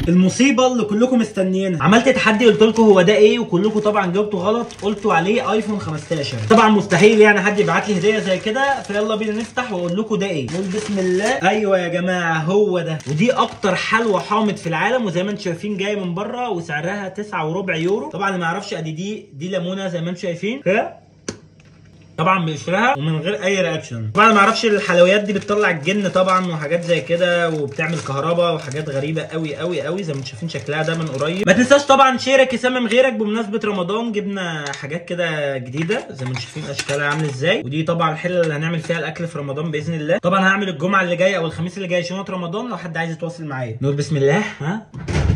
المصيبه اللي كلكم مستنيينها، عملت تحدي قلت لكم هو ده ايه، وكلكم طبعا جاوبتوا غلط، قلتوا عليه ايفون 15. طبعا مستحيل يعني حد يبعت لي هديه زي كده، فيلا بينا نفتح واقول لكم ده ايه. نقول بسم الله. ايوه يا جماعه هو ده، ودي اكتر حلوى حامض في العالم، وزي ما انتم شايفين جايه من بره وسعرها 9.25 يورو. طبعا اللي ما يعرفش ادي دي ليمونه زي ما انتم شايفين كده، طبعا بقشرها ومن غير اي رياكشن. طبعا ما اعرفش الحلويات دي بتطلع الجن طبعا وحاجات زي كده، وبتعمل كهرباء وحاجات غريبه قوي قوي قوي زي ما انتم شايفين شكلها ده من قريب. ما تنساش طبعا شيرك يسمم غيرك. بمناسبه رمضان جبنا حاجات كده جديده زي ما انتم شايفين اشكالها عامله ازاي، ودي طبعا الحله اللي هنعمل فيها الاكل في رمضان باذن الله. طبعا هعمل الجمعه اللي جايه او الخميس اللي جاي شنط رمضان، لو حد عايز يتواصل معايا. نقول بسم الله. ها